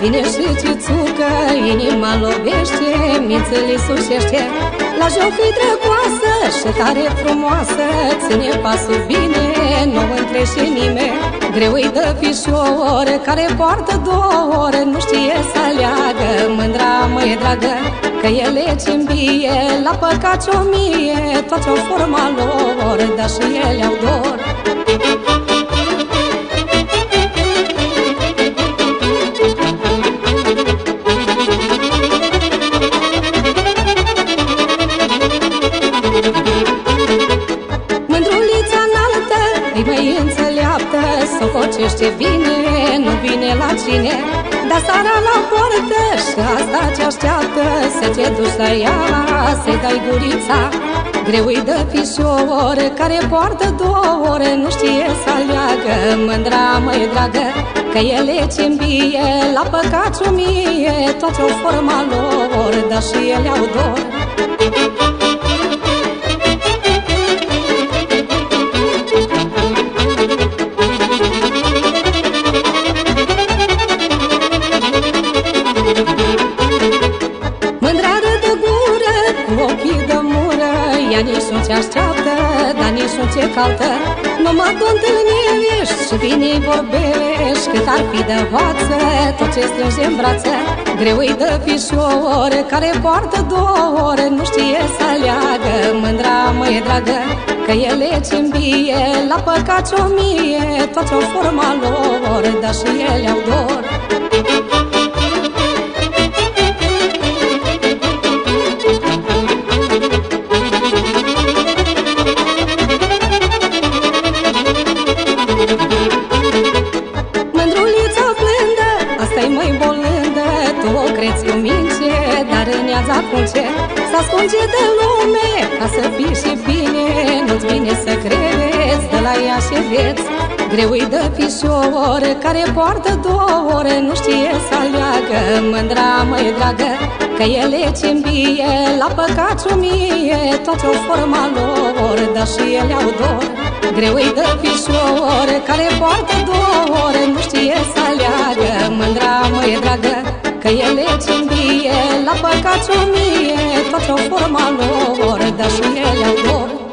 vine și ciuțucă, inima lovește, mințele sușește. La joc e drăgoasă și tare frumoasă, ține pasul bine, nu întrește nimeni. Greu-i de fișor care poartă două ore, nu știe să aleagă. Mândra măi dragă, că ele ce-mbie, la păcat o mie, toate o forma lor, dar și ele au dor. Mândrulița înaltă, îi mai înțeleaptă, sococește bine, nu vine la cine. Dar sara la poartă și asta ce așteaptă, să te duci la ea, să-i dai gurița. Greu-i de fișor care poartă două ore, nu știe să aleagă. Mândra măi dragă, că ele ce-mbie, la păcat o mie, toate o forma lor, dar și ele au dor. Mândra de gură, cu ochii de mură, ea nici nu ce-așteaptă, dar nici nu ce caută. Numai tu întâlnești și vine vorbești, cât ar fi de vață, tot ce strânge în brață. Greu-i de fișor care poartă două ore, nu știe să aleagă. Mândra măi dragă, că ele ce-mbie, la păcat o mie, toate o forma lor, dar și ele au dor. Mândrulița blândă, asta-i mai bolândă, tu o crezi cu mince, dar în ea zacunce. S-ascunge de lume, ca să fii și bine, nu-ți vine să crezi, de la ea și vieți. Greu-i de fișor care poartă două ore, nu știe să aleagă. Mândra măi dragă, că ele ce-mbie, la păcat o mie, toate o forma lor, dar și ele au dor. Greu-i de fișor care poartă două ore, nu știe să aleagă. Mândra măi dragă, că ele ce-mbie, la păcat o mie, toate o forma lor, dar și ele au dor.